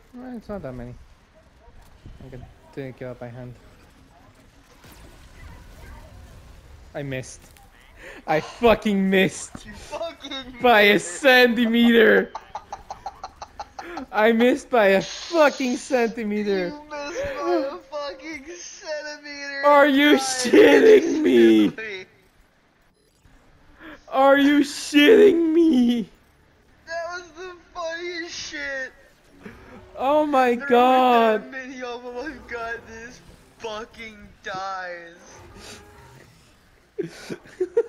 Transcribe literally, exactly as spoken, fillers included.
Eh, it's not that many. I can take it out by hand. I missed. I fucking missed. You fucking By a missed. centimeter. I missed by a fucking centimeter. You missed by a fucking centimeter. Are you died shitting me? instantly. Are you shitting me? That was the funniest shit. Oh my There god. weren't that many of them. I've got this fucking dies.